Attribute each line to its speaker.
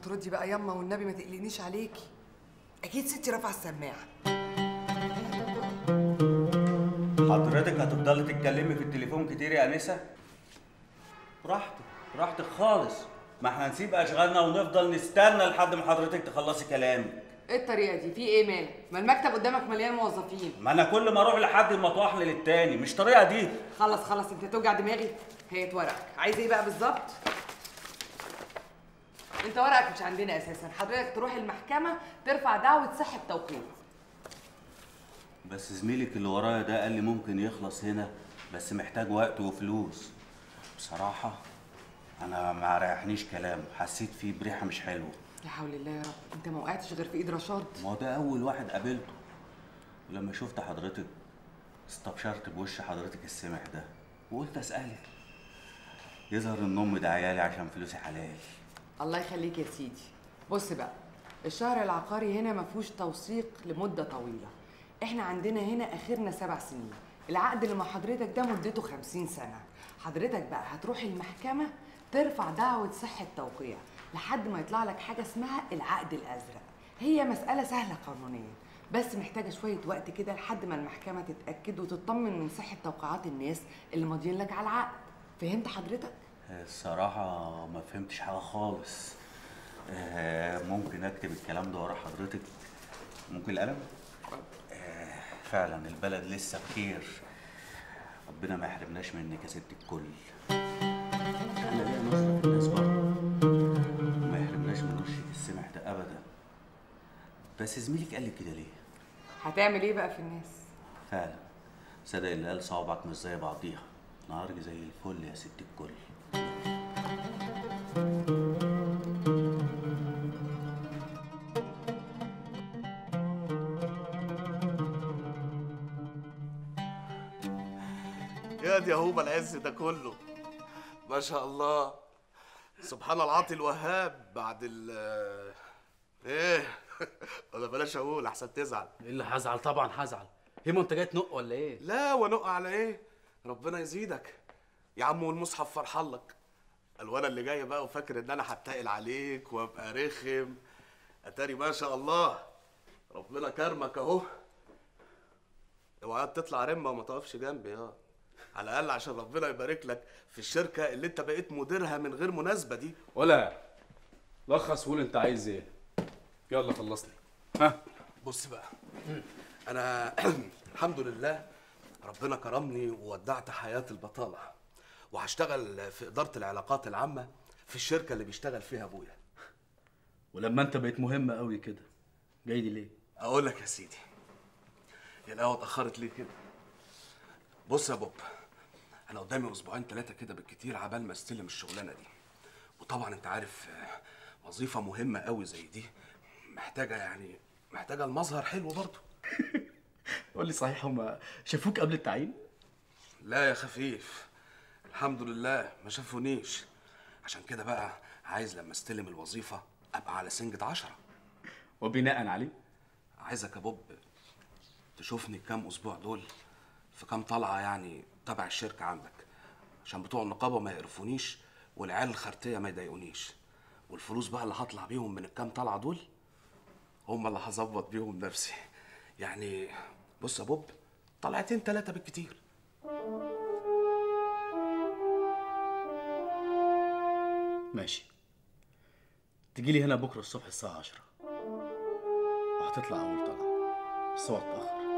Speaker 1: تردي بقى يما والنبي ما تقلقنيش عليكي. اكيد ستي رافعه السماعه.
Speaker 2: حضرتك هتفضلي تتكلمي في التليفون كتير يا انسه؟ براحتك براحتك خالص، ما احنا هنسيب اشغالنا ونفضل نستنى لحد ما حضرتك تخلصي كلامك.
Speaker 1: ايه الطريقه دي؟ في ايه مالك؟ ما المكتب قدامك مليان موظفين.
Speaker 2: ما انا كل ما اروح لحد مطوحني للتاني، مش طريقه دي.
Speaker 1: خلص خلص، انت توجع دماغي. هي ورقك، عايز ايه بقى بالظبط؟ انت ورقك مش عندنا اساسا، حضرتك تروح المحكمه ترفع دعوه صحه توقيع.
Speaker 2: بس زميلك اللي ورايا ده قال لي ممكن يخلص هنا، بس محتاج وقت وفلوس. بصراحه انا ما ريحنيش كلامه، حسيت فيه بريحه مش حلوه.
Speaker 1: لا حول الله يا رب، انت ما وقعتش غير في ايد رشاد.
Speaker 2: ما هو ده اول واحد قابلته، ولما شفت حضرتك استبشرت بوش حضرتك السمح ده وقلت اسالك. يظهر ان امي ده عيالي عشان فلوسي حلال.
Speaker 1: الله يخليك يا سيدي. بص بقى، الشهر العقاري هنا ما فيهوش توثيق لمده طويله. احنا عندنا هنا اخرنا 7 سنين. العقد اللي مع حضرتك ده مدته 50 سنه. حضرتك بقى هتروح المحكمه ترفع دعوه صحه توقيع لحد ما يطلع لك حاجه اسمها العقد الازرق. هي مساله سهله قانونيا، بس محتاجه شويه وقت كده لحد ما المحكمه تتاكد وتطمن من صحه توقيعات الناس اللي ماضيين لك على العقد. فهمت حضرتك؟
Speaker 2: الصراحه ما فهمتش حاجه خالص. ممكن اكتب الكلام ده ورا حضرتك؟ ممكن القلم؟ فعلا البلد لسه بخير، ربنا ما يحرمناش منك يا ست الكل. انا ليا نصرة في الناس برضه، ما يحرمناش من وشك السمح ده ابدا. بس زميلك قال لي كده ليه؟
Speaker 1: هتعمل ايه بقى في الناس؟
Speaker 2: فعلا صدق اللي قال صوابعك مش زي بعضيها. نهارك زي الفل يا ست الكل.
Speaker 3: يا دي هوبا العز ده كله، ما شاء الله. سبحان العاطي الوهاب بعد ايه ولا بلاش اقول احسن تزعل.
Speaker 4: ايه اللي هزعل؟ طبعا هزعل. هي انت جاي تنق ولا ايه؟
Speaker 3: لا ونق على ايه، ربنا يزيدك يا عم، والمصحف فرحان لك. الوانا اللي جاي بقى وفاكر ان انا هتقل عليك وابقى رخم، اتاري ما شاء الله ربنا كرمك اهو. اوعى تطلع رمه وما تقفش جنبي على الاقل عشان ربنا يبارك لك في الشركه اللي انت بقيت مديرها من غير مناسبه دي.
Speaker 4: ولا لخص وقول انت عايز ايه. يلا خلصني. ها
Speaker 3: بص بقى، انا الحمد لله ربنا كرمني وودعت حياه البطاله، وهشتغل في اداره العلاقات العامه في الشركه اللي بيشتغل فيها ابويا.
Speaker 4: ولما انت بقيت مهم قوي كده جاي لي ليه؟
Speaker 3: اقول لك يا سيدي، يا القهوه اتاخرت ليه كده. بص يا بوب، انا قدامي اسبوعين 3 كده بالكتير عبال ما استلم الشغلانه دي، وطبعا انت عارف وظيفه مهمه قوي زي دي محتاجه المظهر حلو برضه.
Speaker 4: قول لي صحيح، هما شافوك قبل التعيين؟
Speaker 3: لا يا خفيف، الحمد لله ما شافونيش. عشان كده بقى عايز لما استلم الوظيفه ابقى على سنجة 10.
Speaker 4: وبناء عليه
Speaker 3: عايزك يا بوب تشوفني كام اسبوع دول في كام طلعه يعني تبع الشركه عندك، عشان بتوع النقابه ما يقرفونيش والعيال الخرتيه ما يضايقونيش، والفلوس بقى اللي هطلع بيهم من الكام طلعه دول هم اللي هظبط بيهم نفسي. يعني بص يا بوب، طلعتين 3 بالكتير.
Speaker 4: ماشي، تجيلي هنا بكره الصبح الساعه 10 وهتطلع اول طلعه، بس اوعى تتاخر.